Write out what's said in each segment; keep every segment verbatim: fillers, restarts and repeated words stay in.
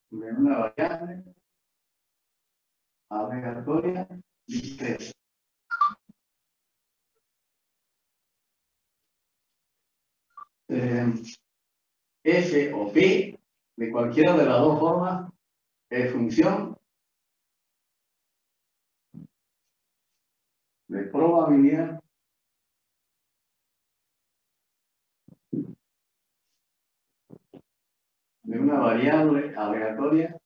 de una variable aleatoria discreta. Eh, F o P de cualquiera de las dos formas es función de probabilidad de una variable aleatoria,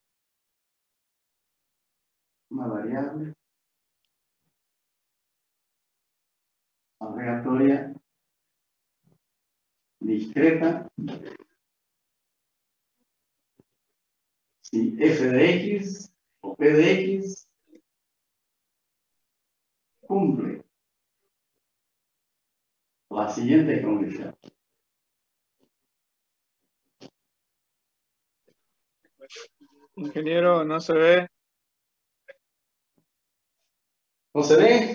una variable aleatoria discreta, si f de x o p de x cumple la siguiente condición. Ingeniero, no se ve. ¿No se ve?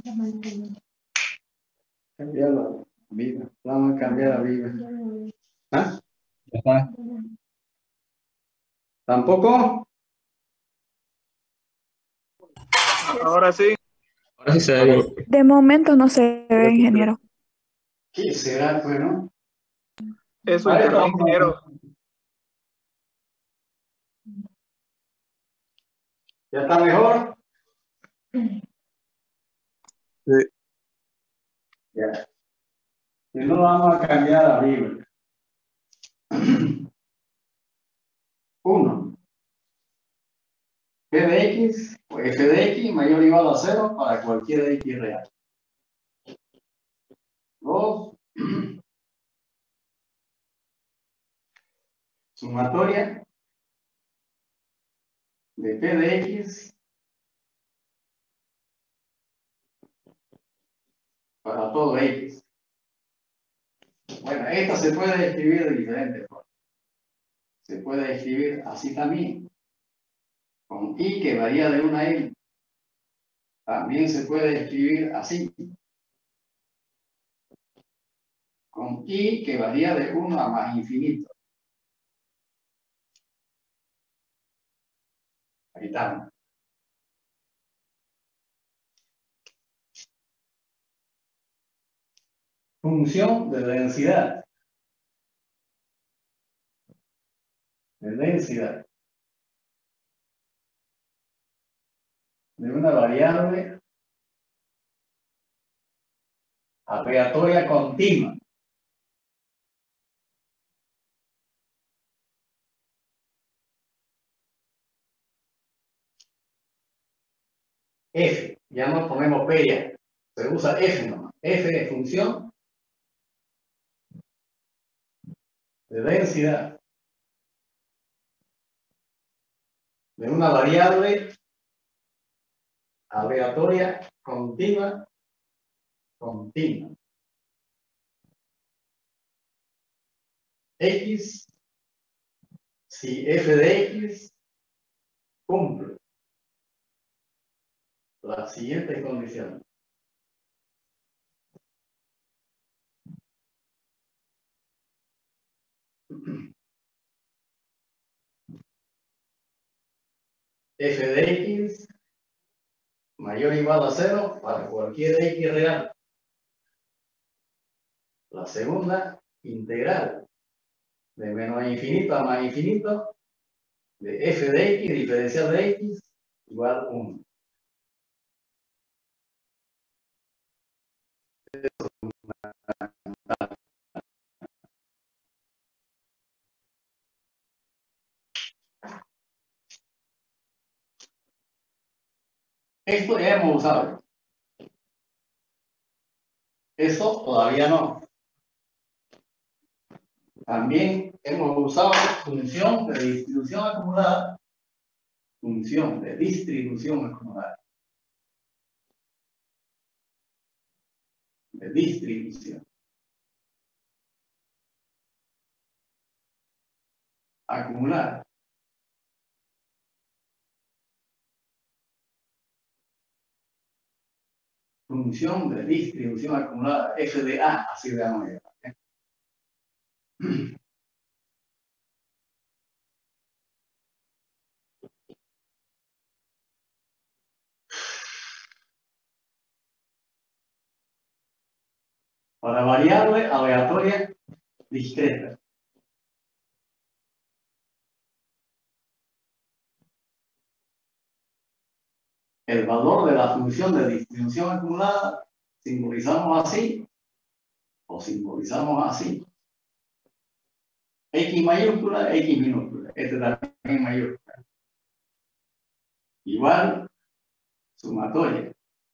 Cambiar la vida. Vamos a cambiar la vida. ¿Ah? Ya está. ¿Tampoco? Ahora sí. Ahora sí se ve bien. De momento no se ve, ingeniero. ¿Qué será, pues, no? Eso, Vale, internet, vamos. ingeniero. ¿Ya está mejor? Sí. Ya. Y no vamos a cambiar la Biblia. Uno. P de X o F de X mayor o igual a cero para cualquier X real. Dos. Sumatoria de P de X para todo X. Bueno, esta se puede escribir de diferentes formas. Se puede escribir así también, con I que varía de una a N. También se puede escribir así, con I que varía de uno a más infinito. Ahí estamos. Función de densidad. De densidad. De una variable aleatoria continua. F, ya no ponemos P ya. Se usa F nomás. F de función de densidad de una variable aleatoria continua, continua. X, si f de X cumple la siguiente condición. F de X mayor o igual a cero para cualquier X real. La segunda, integral de menos a infinito a más infinito de f de X diferencial de X igual uno. Esto ya hemos usado. Eso todavía no. También hemos usado función de distribución acumulada. Función de distribución acumulada. De distribución. Acumulada. Función de distribución acumulada. F de A, así de la manera. para variable aleatoria discreta. El valor de la función de distribución acumulada simbolizamos así o simbolizamos así. X mayúscula, X minúscula. Este también mayúscula. Igual sumatoria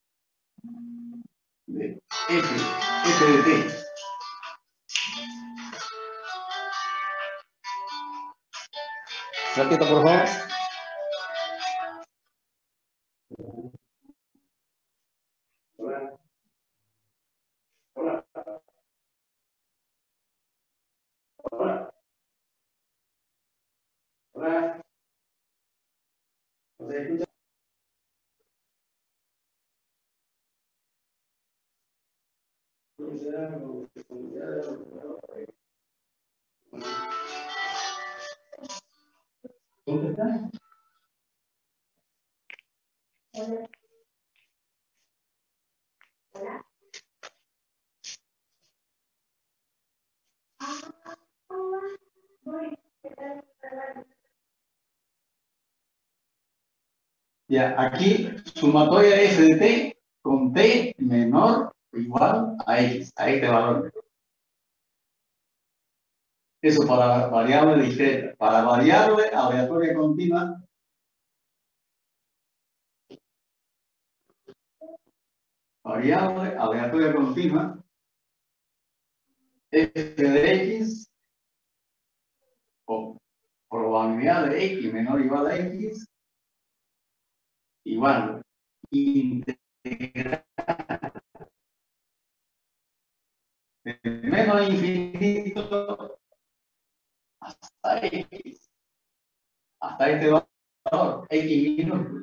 de F, F de T. Repita, por favor. Hola. Hola. Hola. Hola. ¿No se escucha? ¿Dónde está? Hola. Hola. Ah, hola. Voy. Ya, aquí sumatoria F de T con T menor o igual a X, a este valor. Eso para variable discreta. Para variable aleatoria continua, variable aleatoria continua, F de X o probabilidad de X menor o igual a X igual integral de menos infinito hasta X, hasta este valor, X minúsculo.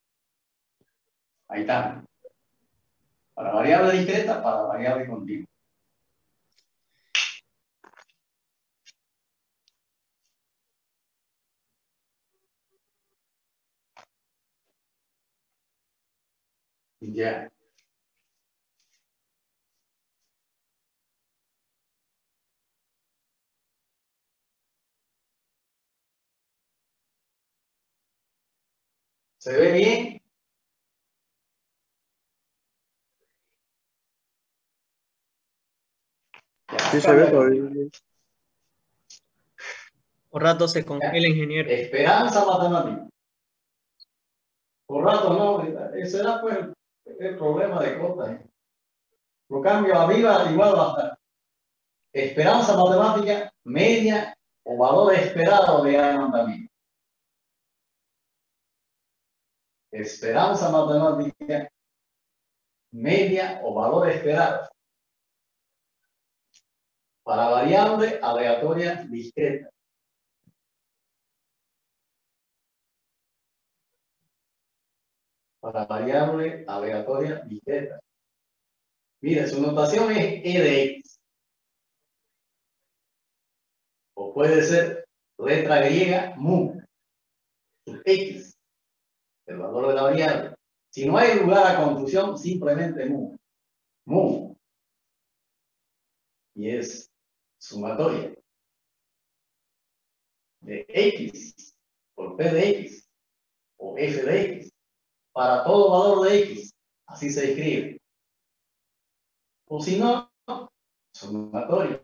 Ahí está. Para variable discreta, para variable continua. Ya. ¿Se ve bien? Ya, Sí se ve cambia. todavía. Por rato se congela, ingeniero. Esperanza matemática. Por rato no, ese era pues el problema de Cota. ¿eh? Lo cambio arriba igual va a estar. Esperanza matemática, media o valor esperado de llaman también. Esperanza matemática, media o valor esperado. Para variable aleatoria discreta. Para variable aleatoria discreta. Mire, su notación es E de X. O puede ser letra griega mu, sub X, el valor de la variable. Si no hay lugar a confusión, simplemente mu. Mu. Y es sumatoria de X por P de X o F de X para todo valor de X. Así se escribe. O si no, sumatoria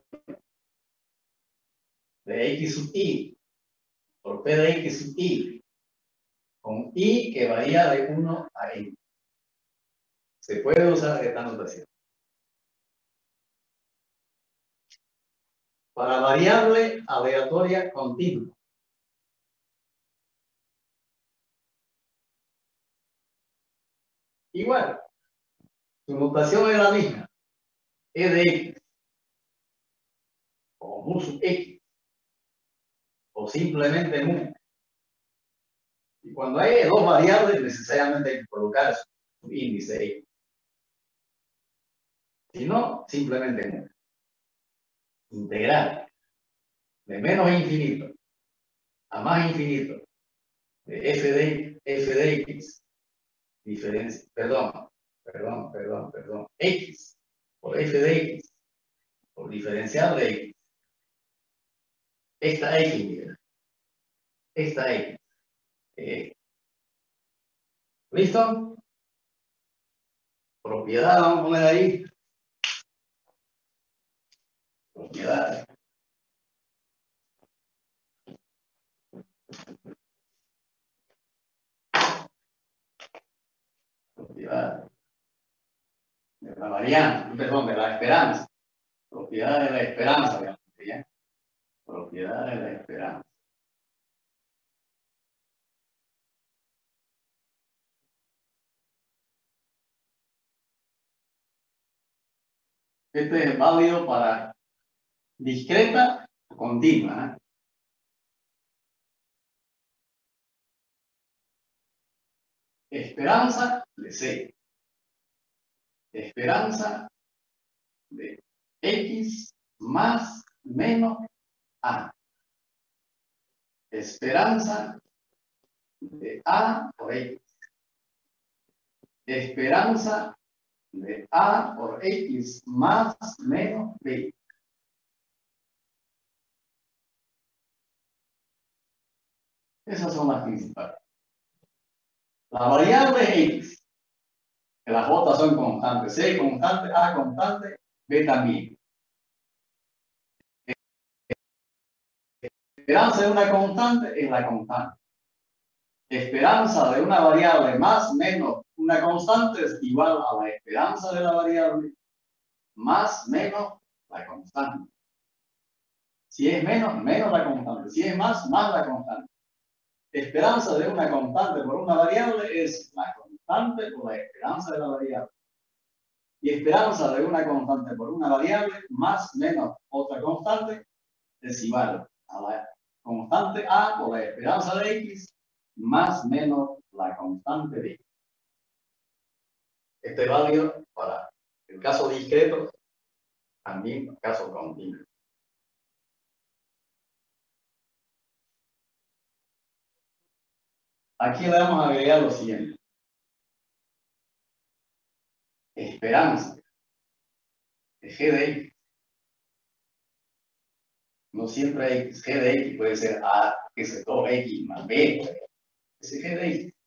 de X sub I por P de X sub I con I que varía de uno a N. Se puede usar esta notación. Para variable aleatoria continua. Igual, su notación es la misma. E de X o mu sub X o simplemente mu. Y cuando hay dos variables, necesariamente hay que colocar su índice X. Si no, simplemente mu. Integral de menos infinito a más infinito de f de, f de X diferencia, perdón, perdón, perdón, perdón, X por f de X por diferencial de X. Esta X, mira. Esta X. Eh, ¿Listo? Propiedad, vamos a poner ahí. Propiedades. Propiedades. De la varianza, perdón, de la esperanza. Propiedad de la esperanza, digamos, ¿ya? Propiedad de la esperanza. Este es válido para discreta o continua. ¿eh? Esperanza de C. Esperanza de X más menos A. Esperanza de A por X. Esperanza de A por X más menos B. Esas son las principales. La variable X, que las otras son constantes, C constante, A constante, B también. Esperanza de una constante es la constante. Esperanza de una variable más menos una constante es igual a la esperanza de la variable más menos la constante. Si es menos, menos la constante. Si es más, más la constante. Esperanza de una constante por una variable es la constante por la esperanza de la variable. Y esperanza de una constante por una variable más menos otra constante es igual a la constante A por la esperanza de X más menos la constante B. Este es válido para el caso discreto, también el caso continuo. Aquí le vamos a agregar lo siguiente. Esperanza de G de X. No siempre X, G de X puede ser A, que se dos X más B. Ese G de X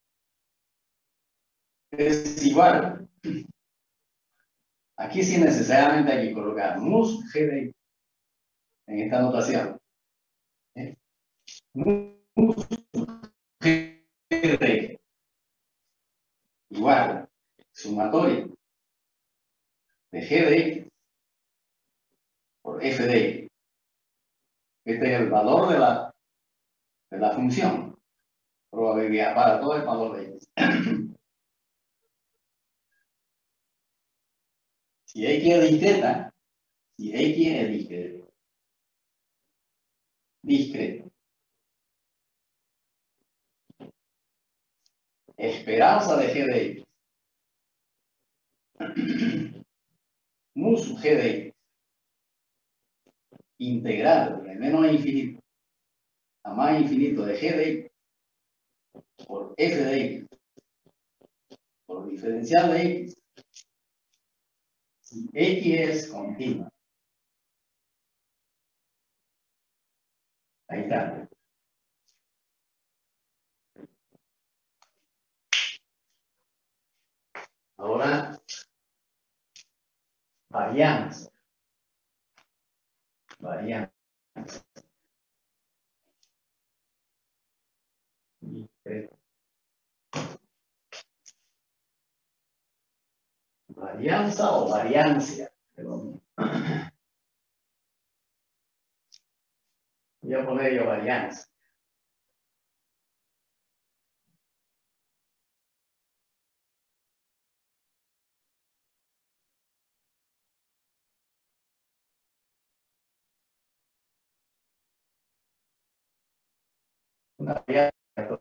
es igual. Aquí sí necesariamente hay que colocar mus G de X en esta notación. ¿Eh? Mus G de X igual sumatorio de G de X por F de X. Este es el valor de la, de la función. Probabilidad para todo el valor de X. Si X es discreta, si X es discreto, discreto. Esperanza de G de X. Mus G de X. Integral de menos a infinito a más infinito de G de X por F de X por diferencial de X si X es continua. Ahí está. Ahora, varianza. Varianza. Varianza o variancia. Perdón. Voy a poner yo varianza. Una varianza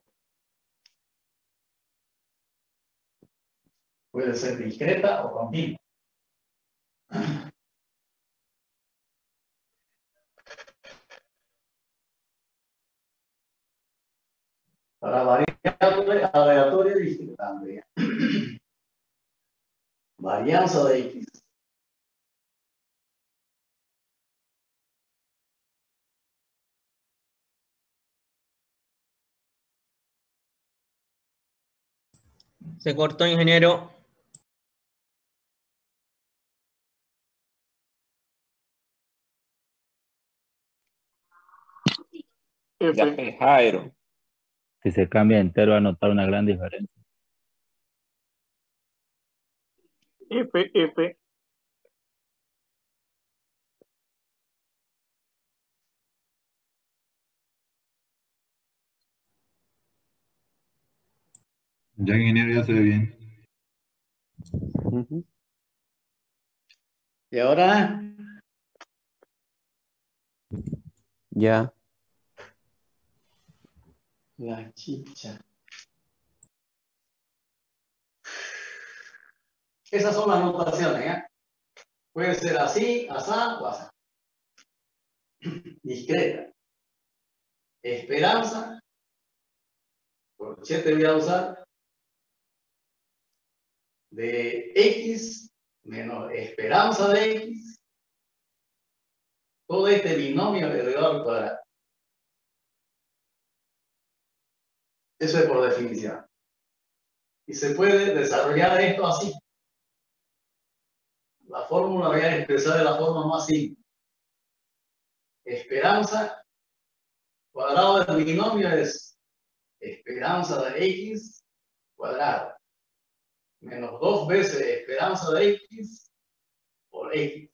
puede ser discreta o continua. Para variable aleatoria discreta, Andrea. Varianza de X. Se cortó, ingeniero. F. Ya pues, Jairo. Si se cambia entero, va a notar una gran diferencia. F, F. Ya, ingeniero, ya se ve bien. Ujú. Y ahora, Ya. la chicha. Esas son las notaciones, ¿eh? Puede ser así, asá o asá. Discreta. Esperanza. Corchete voy a usar. De X menos esperanza de X. Todo este binomio elevado al cuadrado. Eso es por definición. Y se puede desarrollar esto así. La fórmula voy a expresar de la forma más simple. Esperanza cuadrado del binomio es esperanza de X cuadrado menos dos veces esperanza de X por X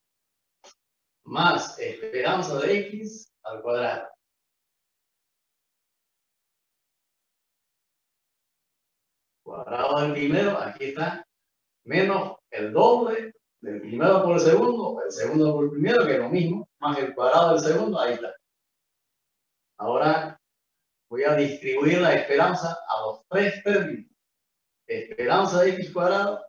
más esperanza de X al cuadrado. Cuadrado del primero, aquí está, menos el doble del primero por el segundo, el segundo por el primero, que es lo mismo, más el cuadrado del segundo, ahí está. Ahora voy a distribuir la esperanza a los tres términos. Esperanza de X cuadrado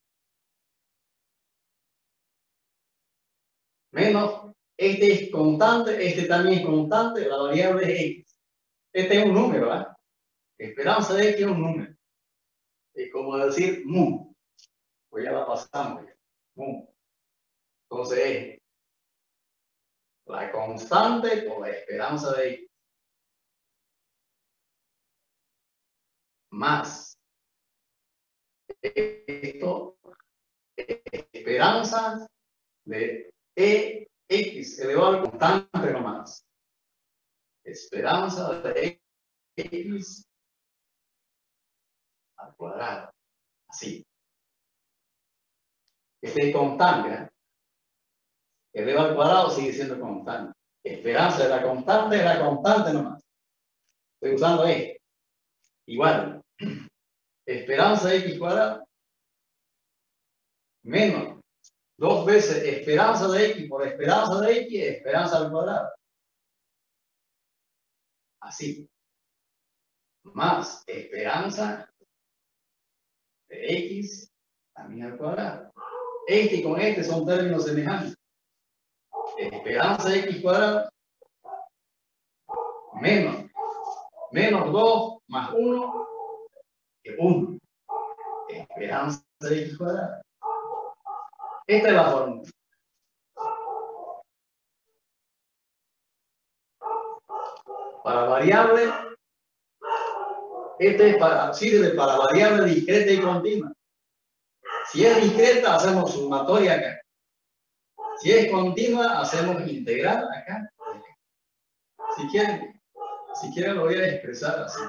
menos, este es constante, este también es constante, la variable es X. Este es un número, ¿eh? Esperanza de X es un número. Es como decir mu. Pues ya la pasamos. Ya. Mu. Entonces es la constante por la esperanza de X. Más esto, esperanza de E X elevado al constante nomás. Esperanza de X al cuadrado. Así. Este es constante, ¿eh? Eleva al cuadrado sigue siendo constante. Esperanza de la constante es la constante nomás. Estoy usando esto. Igual. Esperanza de X cuadrado menos dos veces esperanza de X por esperanza de X, esperanza al cuadrado. Así. Más esperanza de X también al cuadrado. Este y con este son términos semejantes. Esperanza de X cuadrado menos menos dos más uno que uno. Esperanza de X cuadrado. Esta es la fórmula. Para variable, este es para, sirve para variable discreta y continua. Si es discreta, hacemos sumatoria acá. Si es continua, hacemos integral acá. Si quieren, si quieren lo voy a expresar así.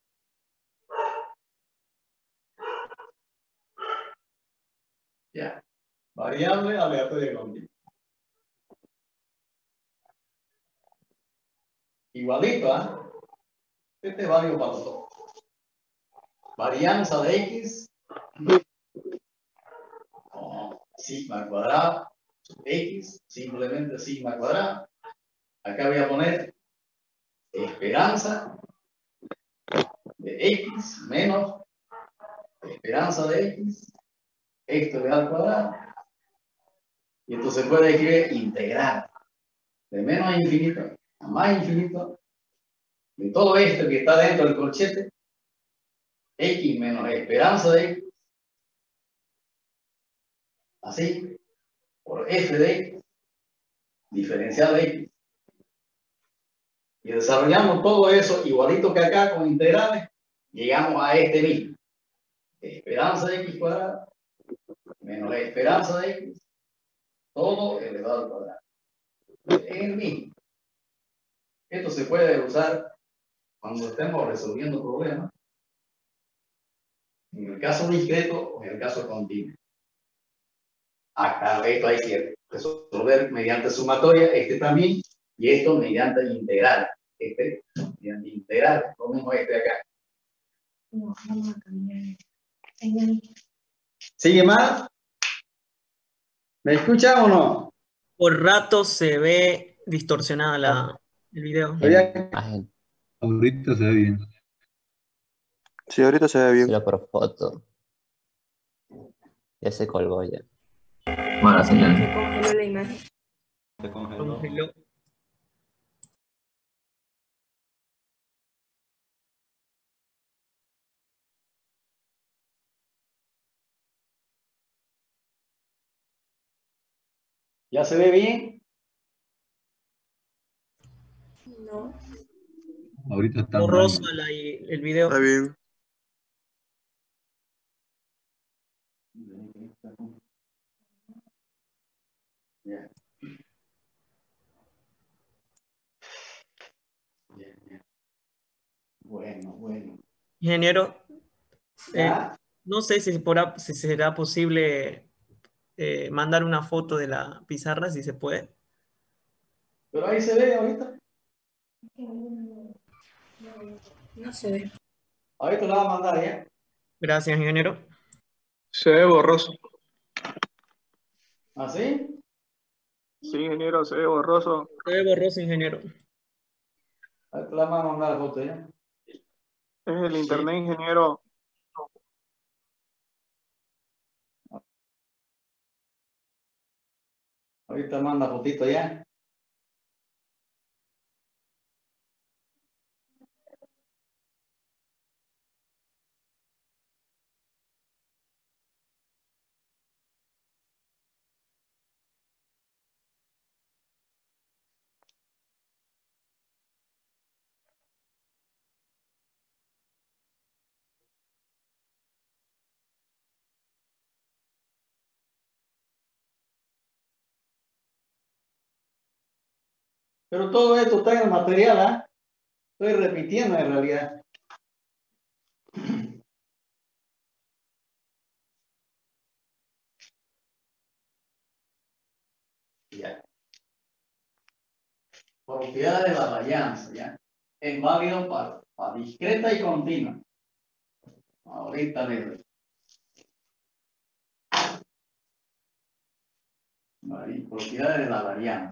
Ya. Variable aleatoria continua. Igualito, ¿ah? ¿eh? Este es válido para los dos. Varianza de X. Oh, sigma al cuadrado. X, simplemente sigma al cuadrado. Acá voy a poner esperanza de X menos esperanza de X. Esto le da al cuadrado. Y esto se puede escribir integral. De menos a infinito a más infinito. De todo esto que está dentro del corchete. X menos esperanza de X. Así. Por f de X. Diferencial de X. Y desarrollamos todo eso igualito que acá con integrales. Llegamos a este mismo. esperanza de x cuadrado menos la esperanza de x, todo elevado al cuadrado. Es el mismo. Esto se puede usar cuando estemos resolviendo problemas, en el caso discreto o en el caso continuo. Acá esto hay que resolver mediante sumatoria, este también, y esto mediante integral. Este mediante integral, lo mismo este acá. No, vamos a cambiar. Señor. ¿Sigue mal? ¿Me escucha o no? Por rato se ve distorsionada la, el video. Imagen, Ahorita se ve bien. Sí, ahorita se ve bien. solo por foto. Ya se colgó ya. Mala señal. Se congeló la imagen. Se congeló. Congeló. ¿Ya se ve bien? No. Ahorita está Borroso mal. la- el video. Está bien. Bien. Bien, bien. Bueno, bueno. Ingeniero, eh, ¿Ya? no sé si, por, si será posible eh, mandar una foto de la pizarra, si se puede. Pero ahí se ve ahorita. No se ve. Ahorita la va a mandar ya. Gracias, ingeniero. Se ve borroso. ¿Así? Sí, ingeniero, se ve borroso. Se ve borroso, ingeniero. Ahorita la va a mandar la foto ya. Es el internet, ingeniero. Ahorita manda fotito ya. Pero todo esto está en el material, ¿ah? Estoy repitiendo en realidad. Ya. Propiedades de la varianza, ¿ya? Es válido para, para discreta y continua. Ahorita le doy. Vari- Propiedades de la varianza.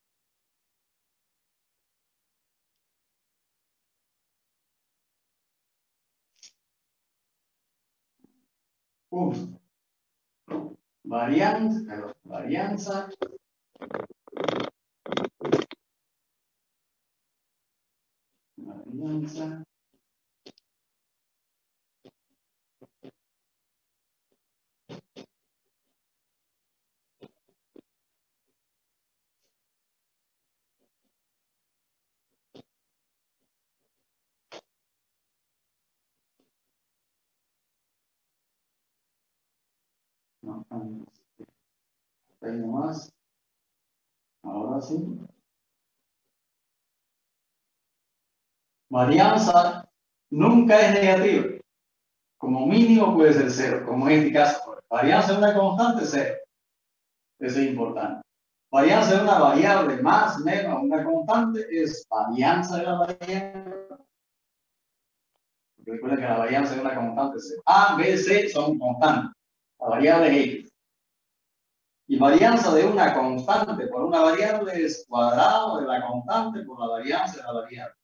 Uf. Varianza, perdón, varianza. Varianza. No, no, ahí nomás. Ahora sí. Varianza nunca es negativa. Como mínimo puede ser cero, como en este caso. Varianza de una constante, cero. Eso es importante. Varianza de una variable más, menos, una constante es varianza de la variable. Recuerden que la varianza de una constante es cero. A, B, C son constantes. La variable es X. Y varianza de una constante por una variable es cuadrado de la constante por la varianza de la variable.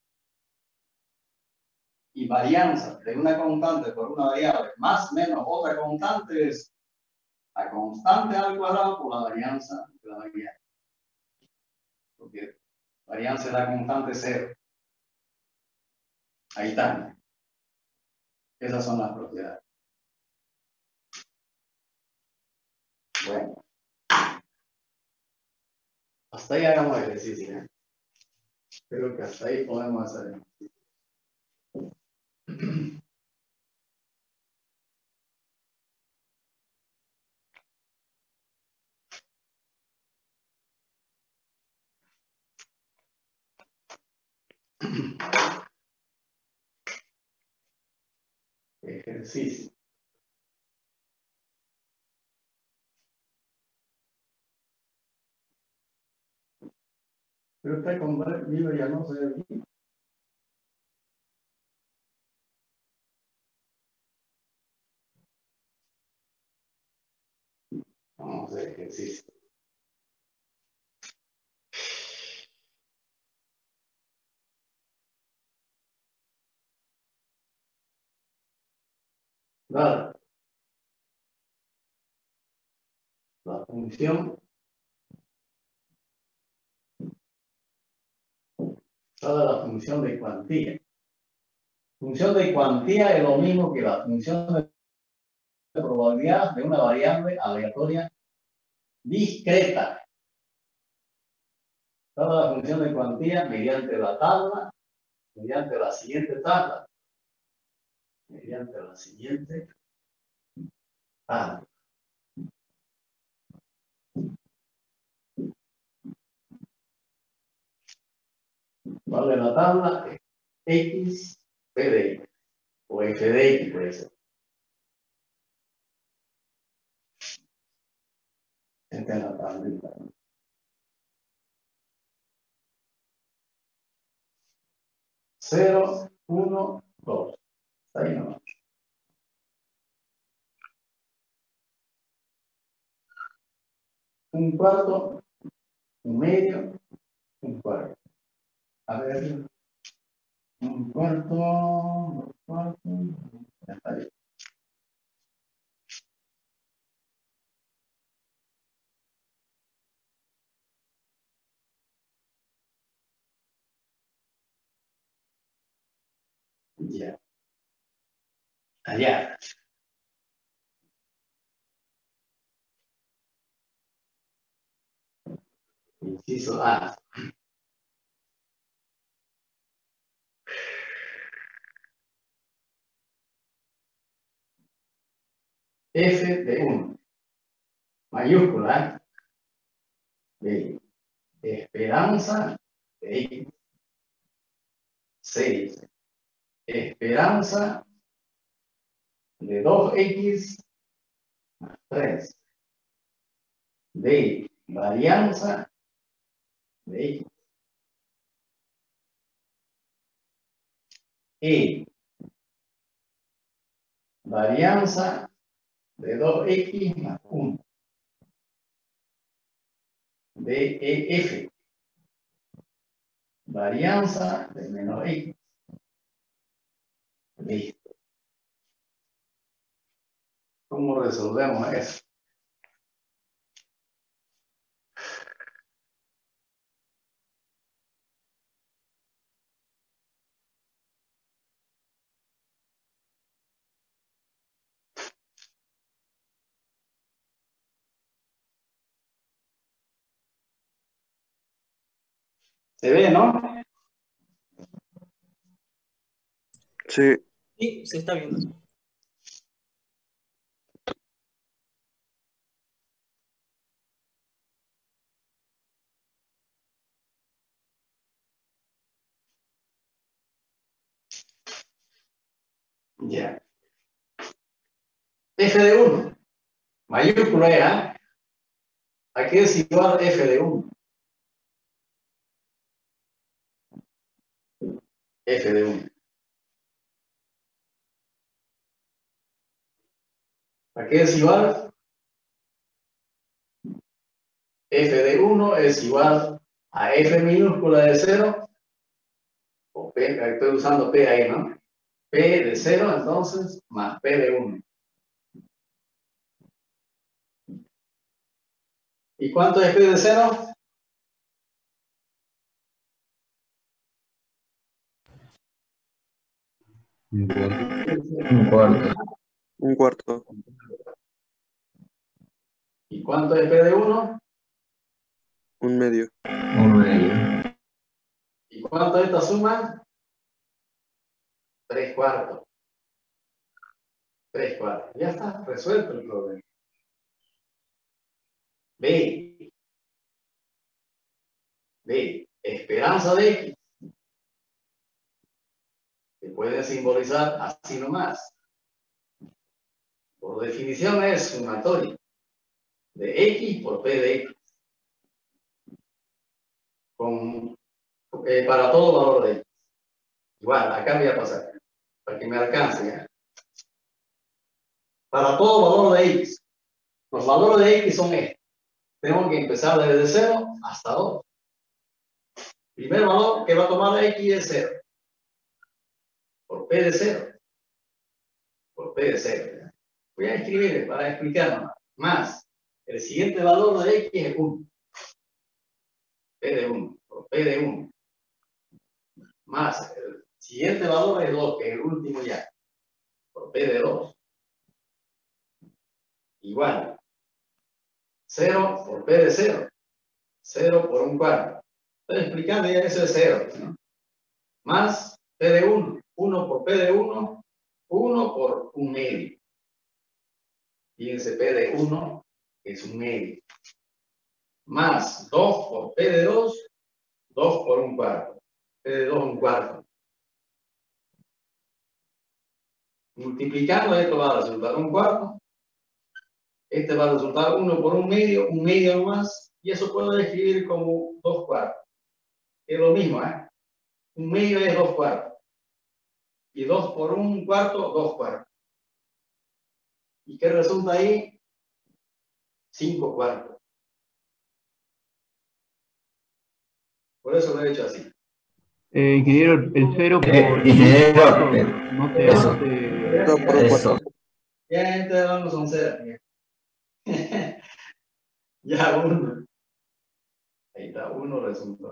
Y varianza de una constante por una variable más menos otra constante es la constante al cuadrado por la varianza de la variable. Porque varianza de la constante es cero. Ahí está. Esas son las propiedades. Bueno. Hasta ahí hagamos ejercicio. ¿eh? Creo que hasta ahí podemos hacer ejercicio. Ejercicio. Pero usted conmigo ya no se ve bien. Vamos a hacer ejercicio. Dada la función, dada la función de cuantía. Función de cuantía es lo mismo que la función de probabilidad de una variable aleatoria discreta. Dada la función de cuantía mediante la tabla, mediante la siguiente tabla. Mediante la siguiente tabla. ¿Cuál es la tabla? X, P de X, o F de X puede ser. Esta es la tablita. cero, uno, dos. Está ahí nomás. Un cuarto, un medio, un cuarto. A ver, un cuarto, dos cuartos, ya está ahí. Ya. Allá. Inciso A. F de uno. Mayúscula. De esperanza de X. seis. Esperanza de dos X más tres. De varianza de X. E. Varianza de dos X más uno. De E F. Varianza de menos X. Listo. ¿Cómo resolvemos eso? ¿Se ve, no? Sí. Sí, se está viendo. Ya. F de uno. Mayúscula era. Aquí es igual F de uno. F de uno. Aquí es igual. F de uno es igual a F minúscula de cero. O P, estoy usando P ahí, ¿no? P de cero, entonces, más P de uno. ¿Y cuánto es P de cero? Un cuarto. Un cuarto. Un cuarto. ¿Y cuánto es P de uno? Un medio. Un medio. ¿Y cuánto es esta suma? Tres cuartos. Tres cuartos. Ya está resuelto el problema. B. B. Esperanza de X. pueden simbolizar así nomás. Por definición es sumatorio de X por P de X. Con, eh, para todo valor de X. Igual, acá voy a pasar, para que me alcance. ¿Ya? Para todo valor de X. Los valores de X son estos. Tengo que empezar desde cero hasta dos. Primer valor que va a tomar X es cero. Por P de cero. Por P de cero. ¿Ya? Voy a escribir para explicar más. Más. El siguiente valor de X es uno. P de uno. Por P de uno. Más. El siguiente valor es dos, que es el último ya. Por P de dos. Igual. cero por P de cero. cero por un cuarto. Estoy explicando ya eso es cero. ¿No? Más P de uno. uno por P de uno. uno por un medio. Fíjense, P de uno es un medio. Más dos por P de dos. dos por un cuarto. P de dos un cuarto. Multiplicando esto va a resultar un cuarto. Este va a resultar uno por un medio, un medio más, y eso puedo escribir como dos cuartos. Es lo mismo, ¿eh? Un medio es dos cuartos. Y dos por un cuarto, dos cuartos. ¿Y qué resulta ahí? Cinco cuartos. Por eso lo he hecho así. Eh, ingeniero, el cero por Eh, ingeniero, cuatro eh, no te eso. hace... dos por un Eso. cuarto. Ya este vamos son cero. Ya uno. Ahí está, uno resulta.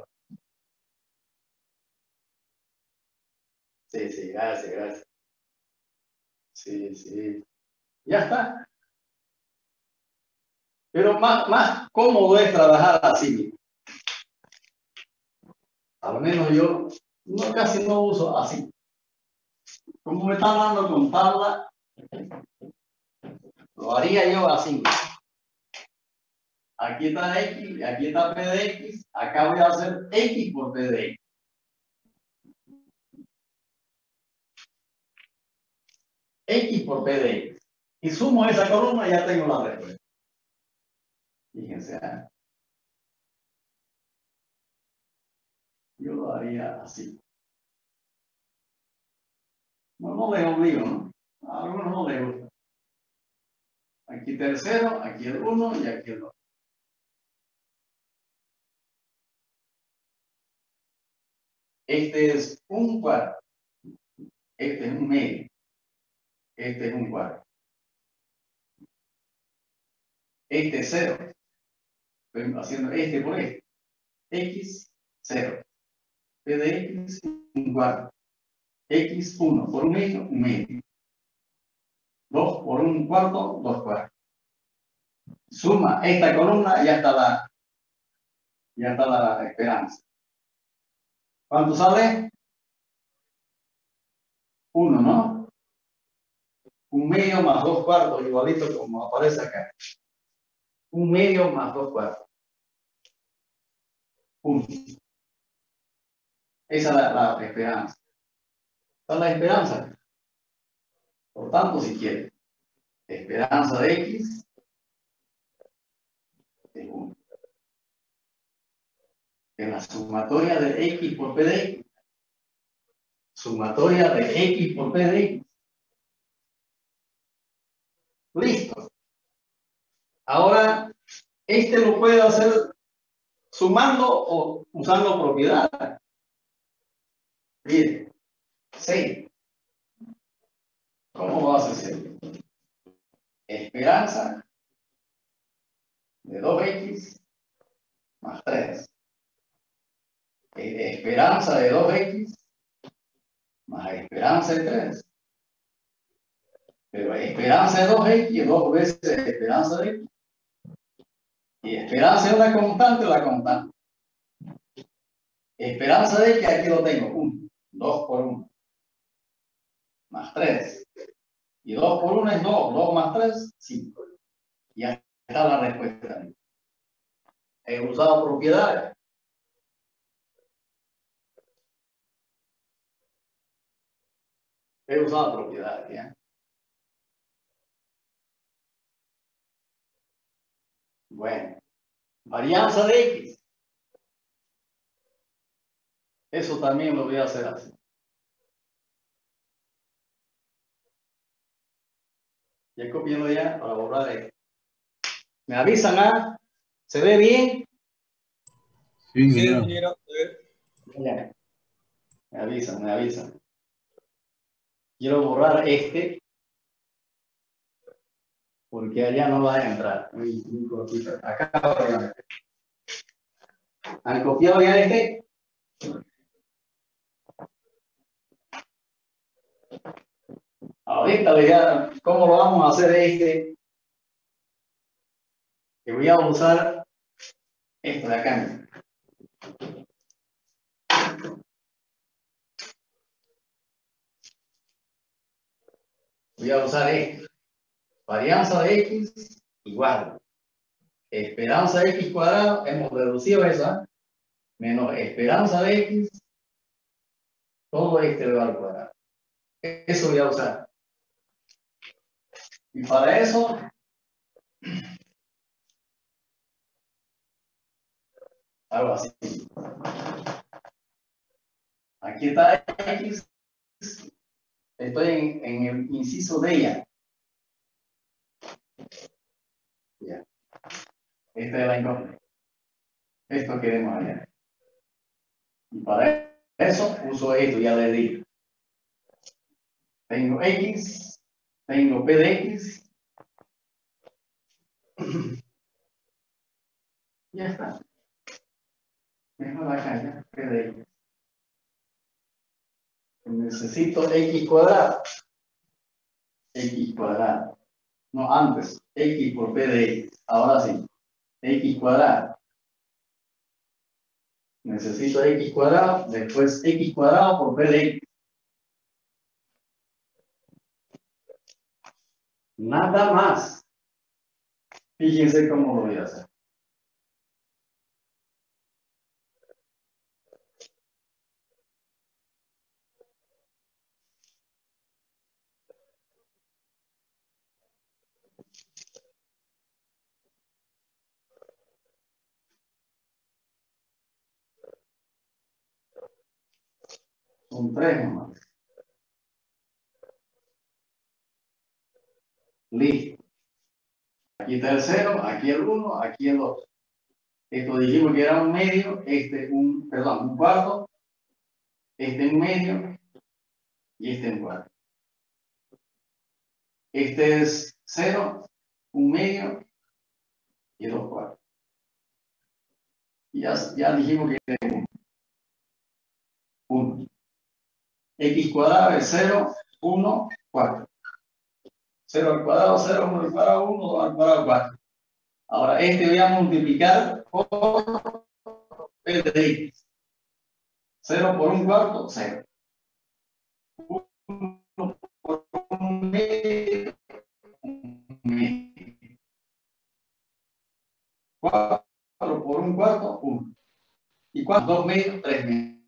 Sí, sí, gracias, gracias. Sí, sí. Ya está. Pero más, más cómodo es trabajar así. Al menos yo no, casi no uso así. Como me están dando con tabla, lo haría yo así. Aquí está X, aquí está P de X, acá voy a hacer X por P de X. X por P de X. Y sumo esa columna y ya tengo la respuesta. Fíjense. ¿eh? Yo lo haría así. No, no les obligo, ¿no? A algunos no les gusta. Aquí está el cero, aquí el uno y aquí el dos. Este es un cuarto. Este es un medio. Este es un cuarto. Este es cero. Estoy haciendo este por este. X, cero. P de X, un cuarto. X, uno por un medio, un medio. dos por un cuarto, dos cuartos. Suma esta columna y ya está la, ya está la esperanza. ¿Cuánto sale? uno, ¿no? Un medio más dos cuartos, igualito como aparece acá. Un medio más dos cuartos. Punto. Esa es la, la esperanza. Esa es la esperanza. Por tanto, si quiere, esperanza de X es uno. En la sumatoria de X por P de X. Sumatoria de X por P de X. Listo. Ahora, este lo puede hacer sumando o usando propiedades. Bien. seis. ¿Cómo vas a hacer? Esperanza de dos X más tres. Esperanza de dos X más esperanza de tres. Pero esperanza de dos X, dos veces esperanza de X. Y esperanza de una constante, la constante. Esperanza de X, aquí lo tengo, uno. dos por uno. Más tres. Y dos por uno es dos. dos más tres, cinco. Y ya está la respuesta. He usado propiedades. He usado propiedades, ¿ya? Bueno, varianza de X. Eso también lo voy a hacer así. Ya copiélo ya para borrar esto. ¿Me avisan, ah? ¿Se ve bien? Sí, Sí, ingeniero. ingeniero. Ya. Me avisan, me avisan. Quiero borrar este. Porque allá no va a entrar. Uy, un cortito. Acá voy a meter. ¿Han copiado ya este? Ahorita voy a, ¿cómo lo vamos a hacer este? Que voy a usar esto de acá. Voy a usar esto. Varianza de X igual. Esperanza de X cuadrado, hemos reducido esa, menos esperanza de X, todo este elevado al cuadrado. Eso voy a usar. Y para eso, algo así. Aquí está X. Estoy en, en el inciso de ella. Ya. Esta es la incógnita. Esto queremos allá. Y para eso uso esto, ya le digo. Tengo X, tengo P de X. Ya está. Mejor acá ya, P de X. Necesito X cuadrado. X cuadrado. No, antes. X por P de X. Ahora sí. X cuadrado. Necesito X cuadrado. Después X cuadrado por P de X. Nada más. Fíjense cómo lo voy a hacer. Son tres nomás. Listo. Aquí está el cero, aquí el uno, aquí el dos. Esto dijimos que era un medio, este un, perdón, un cuarto, este un medio y este un cuarto. Este es cero, un medio y dos cuartos. Y ya, ya dijimos que era uno. X cuadrado es cero, uno, cuatro. cero al cuadrado, cero, uno al cuadrado, uno, dos al cuadrado, cuatro. Ahora, este voy a multiplicar por P de X. cero por un cuarto, cero. uno por un medio, un medio. cuatro por un cuarto, uno. Y cuatro, dos medios, tres medios.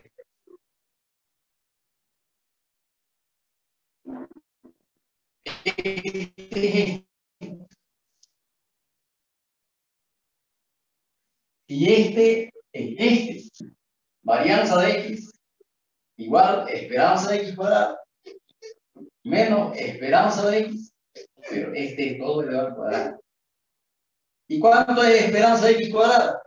Y este es este. Varianza de X igual esperanza de X cuadrado menos esperanza de X, pero este es todo elevado al cuadrado. ¿Y cuánto es esperanza de X cuadrado?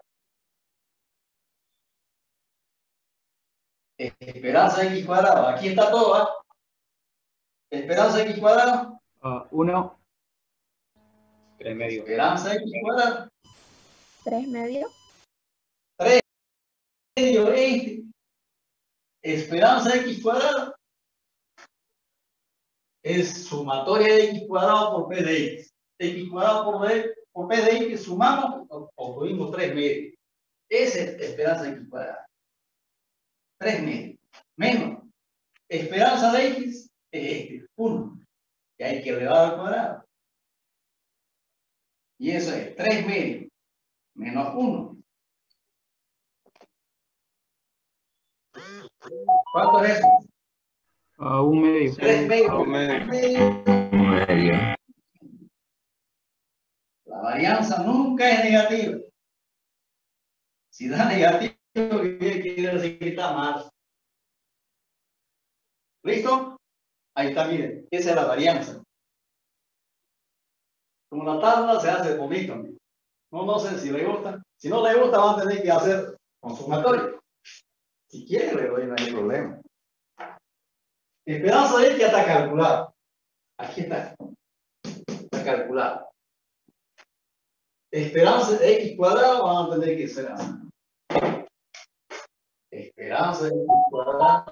Esperanza de X cuadrado. Aquí está todo, ¿ah? Esperanza de X cuadrado. Uh, uno. Tres medio. Esperanza de X cuadrado. ¿Tres medio? Tres medio este. Esperanza de X cuadrado. Es sumatoria de X cuadrado por P de X. X cuadrado por, B, por P de X sumamos, obtuvimos tres medios. Esa es esperanza de X cuadrado. tres medios. Menos esperanza de X es este, uno. Que hay que elevar al cuadrado. Y eso es tres medios menos uno. ¿Cuánto es eso? A un medio. Tres medios. Un medio. Un medio. La varianza nunca es negativa. Si da negativo, quiere decir que está mal. ¿Listo? Ahí está, miren. Esa es la varianza. Como la tabla se hace bonito. No, no sé si le gusta. Si no le gusta, van a tener que hacer con sumatorio. Si quiere, le doy, no hay problema. Esperanza de que ya está calculado. Aquí está. Está calculado. Esperanza de x cuadrado van a tener que ser así. Esperanza de x cuadrado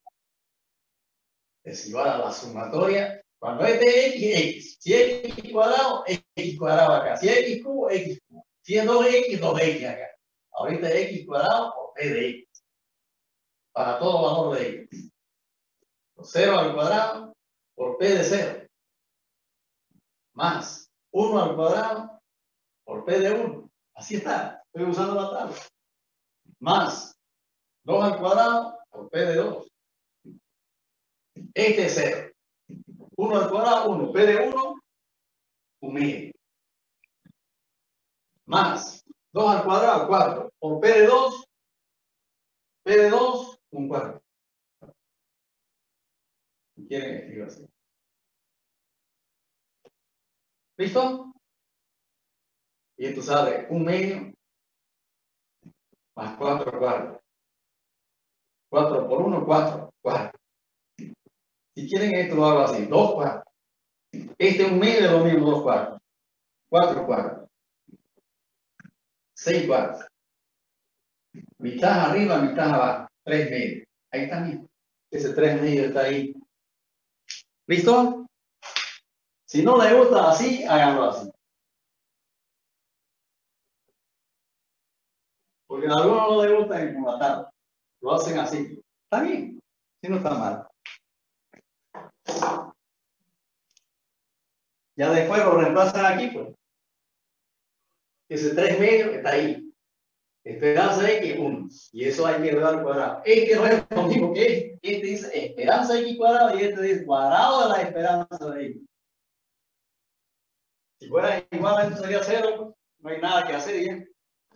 es igual a la sumatoria. Cuando es de x, x. Si es x cuadrado, x cuadrado acá. Si es x cubo, x cubo. Si es dos x, dos x acá. Ahorita es x cuadrado por p de x. Para todo valor de x. cero al cuadrado por p de cero. Más uno al cuadrado por p de uno. Así está. Estoy usando la tabla. Más dos al cuadrado por p de dos. Este es cero. uno al cuadrado, uno. P de uno, un medio. Más dos al cuadrado, cuatro. Por P de dos, P de dos, un cuarto. ¿Quieren escribir así? ¿Listo? Y esto sale un medio más cuatro cuartos. cuatro por uno, cuatro. cuatro. Si quieren esto lo hago así, dos cuartos. Este un medio es lo mismo, dos cuartos. cuatro cuartos. seis cuartos. Mitad arriba, mitad abajo. tres medios. Ahí está mismo. Ese tres medios está ahí. ¿Listo? Si no le gusta así, háganlo así. Porque a algunos no les gusta en la tabla. Lo hacen así. Está bien. Si no está mal. Ya después lo reemplazan aquí, pues. Ese tres medios está ahí. Esperanza X, uno. Y eso hay que elevar al cuadrado. Este no es lo mismo que este. Este dice esperanza X cuadrado y este dice cuadrado de la esperanza de X. Si fuera igual, esto sería cero, pues. No hay nada que hacer bien.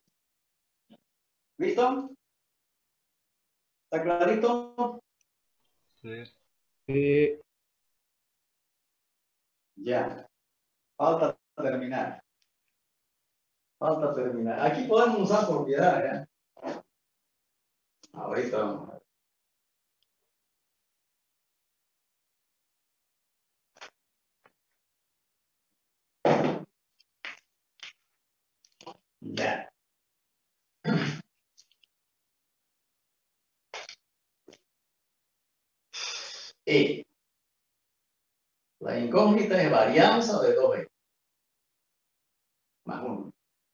¿Listo? ¿Está clarito? Sí. Eh, Ya. Falta terminar. Falta terminar. Aquí podemos usar propiedad, ¿ya? Ahorita vamos a ver. Ya. E. La incógnita es varianza de dos x más uno.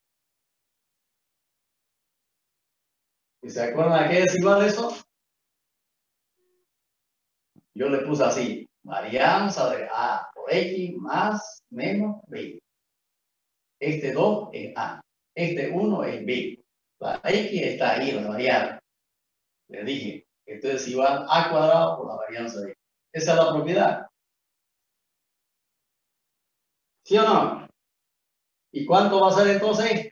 ¿Y se acuerdan a qué es igual eso? Yo le puse así, varianza de A por X más menos B. Este dos es A, este uno es B. La X está ahí, la variable. Le dije, esto es igual a A cuadrado por la varianza de X. Esa es la propiedad. ¿Sí o no? ¿Y cuánto va a ser entonces?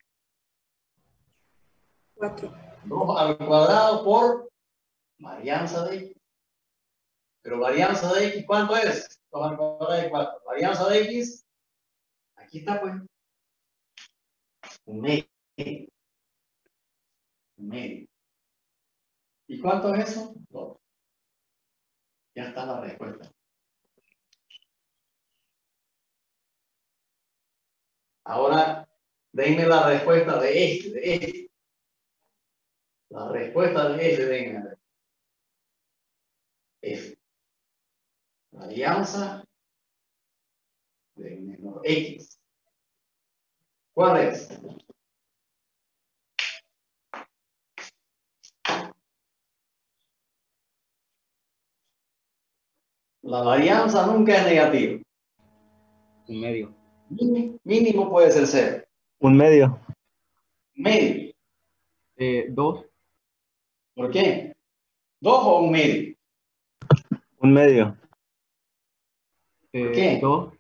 cuatro. dos al cuadrado por varianza de X. Pero varianza de X, ¿cuánto es? dos al cuadrado de cuatro. Varianza de X, aquí está pues. Un medio. Un medio. ¿Y cuánto es eso? dos. Ya está la respuesta. Ahora, denme la respuesta de este, de este. La respuesta de este, denme. F. Varianza de menor X. ¿Cuál es? La varianza nunca es negativa. un medio. Mínimo, mínimo puede ser cero. Un medio. Medio. Eh, dos. ¿Por qué? ¿Dos o un medio? Un medio. Eh, qué? Dos.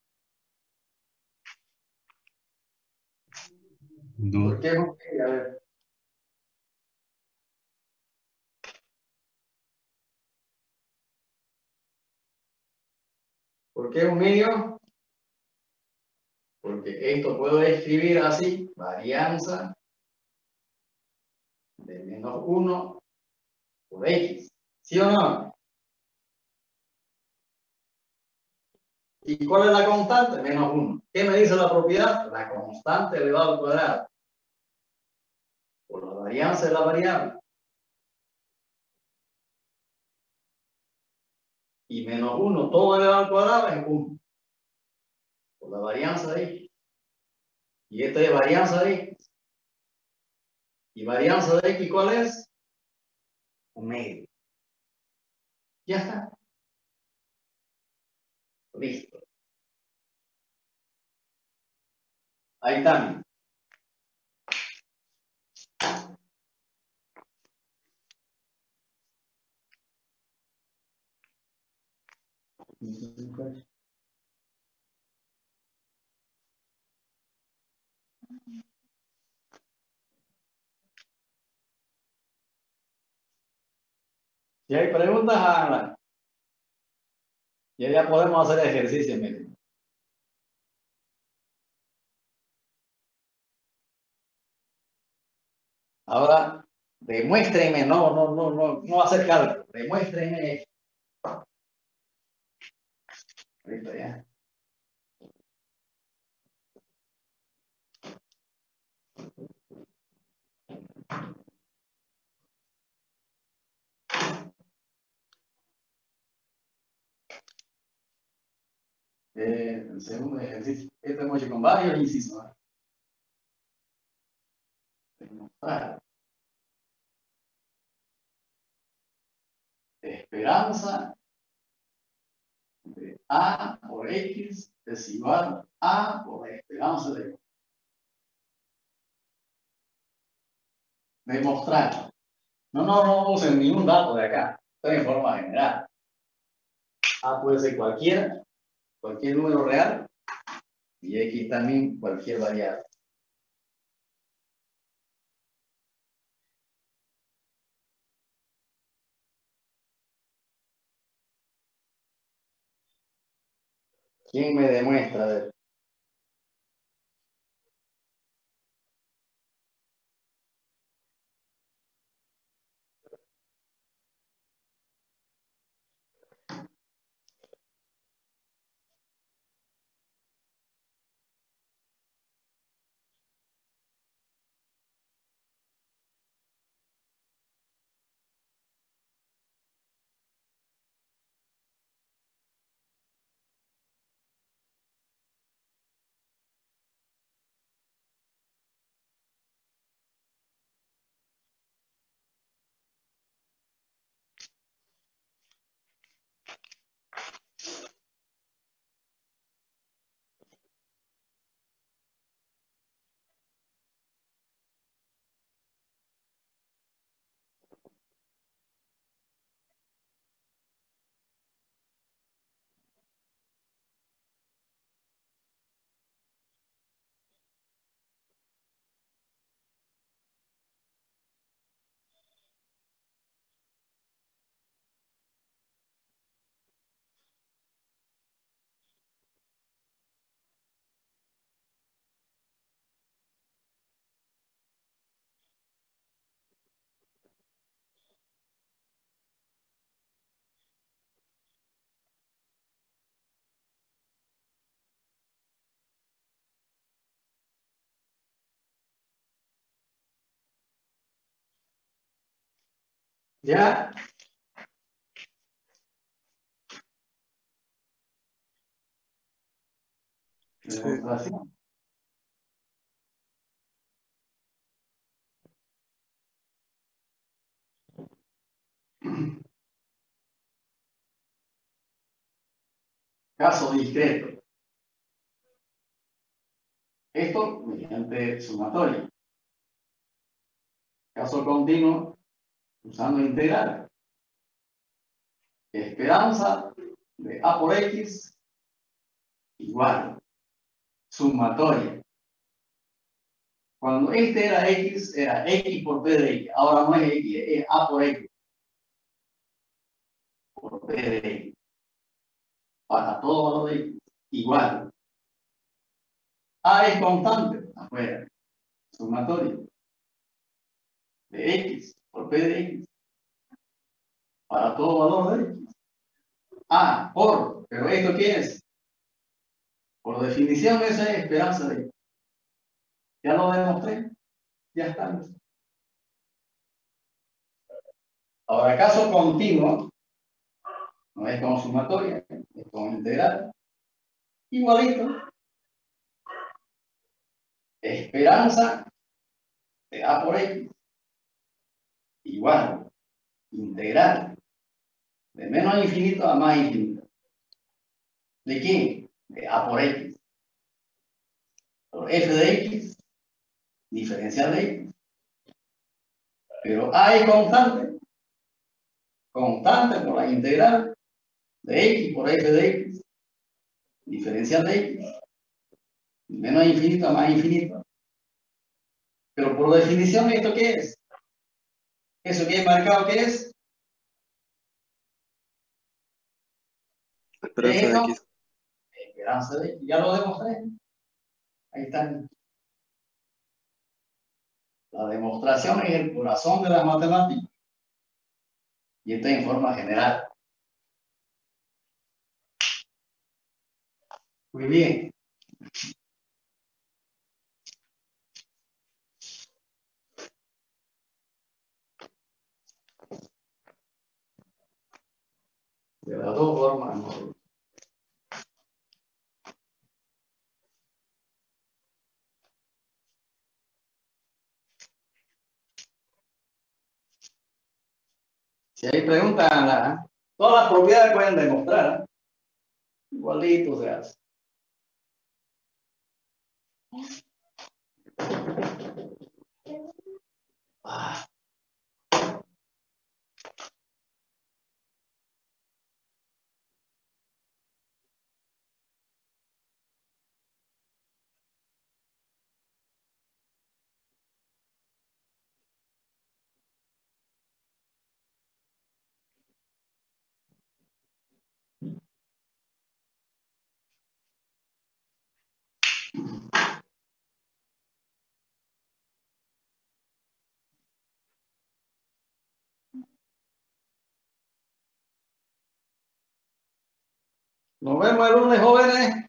¿Por Dos. qué es un medio? A ver. ¿Por qué un medio? Porque esto puedo escribir así, varianza de menos uno por X. ¿Sí o no? ¿Y cuál es la constante? Menos uno. ¿Qué me dice la propiedad? La constante elevado al cuadrado. Por la varianza de la variable. Y menos uno, todo elevado al cuadrado es uno. Por la varianza de X. Y esta es varianza de X. ¿Y varianza de X cuál es? Un medio. Ya está. Listo. Ahí está. Si hay preguntas, háganlas. Y ya podemos hacer ejercicio, miren. Ahora, demuéstrenme, no, no, no, no, no hacer cálculo, demuéstrenme. Listo, ya. Eh, el segundo ejercicio. Este hemos hecho con varios incisos. ¿eh? Demostrar. Esperanza de A por X es igual a A por la esperanza de Y. Demostrar. No, no, no usen ningún dato de acá. Estoy en forma general. A puede ser cualquiera, cualquier número real, y X también cualquier variable. ¿Quién me demuestra? A ver. ¿Ya? Sí. Demostración. Caso discreto. Esto mediante sumatoria. Caso continuo usando integral. esperanza de A por X igual, sumatoria. Cuando este era X, era X por P de X. Ahora no es X, es A por X. Por P de X. Para todo valor de X, igual. A es constante, afuera. Sumatoria. De X por P de X. Para todo valor de X. A por, pero ¿esto qué es? Por definición esa es esperanza de X. Ya lo demostré. Ya está. Ahora, caso continuo, no es con sumatoria, es con integral. Igualito. Esperanza de A por X. Igual. Integral. De menos infinito a más infinito. ¿De quién? De A por X. Por F de X. Diferencial de X. Pero A es constante. Constante por la integral de X por F de X. Diferencial de X. De menos infinito a más infinito. Pero por definición, ¿esto qué es? ¿Eso que he marcado qué es? Esperanza de X. Esperanza de X. Ya lo demostré. Ahí está. La demostración es el corazón de las matemáticas. Y está en forma general. Muy bien. De las dos formas, ¿no? Si hay preguntas, la, todas las propiedades pueden demostrar. ¿Eh? Igualito se hace. Ah. Nos vemos el lunes, jóvenes.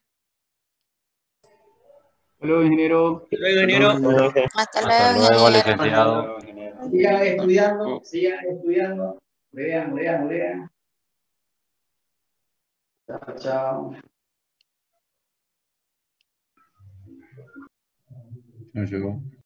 Hola, ingeniero. Luego, ingeniero. Hasta Hasta luego, luego, ingeniero. licenciado. Sigan estudiando, sigan estudiando. Lean, lean, lean. Chao, chao. No llegó.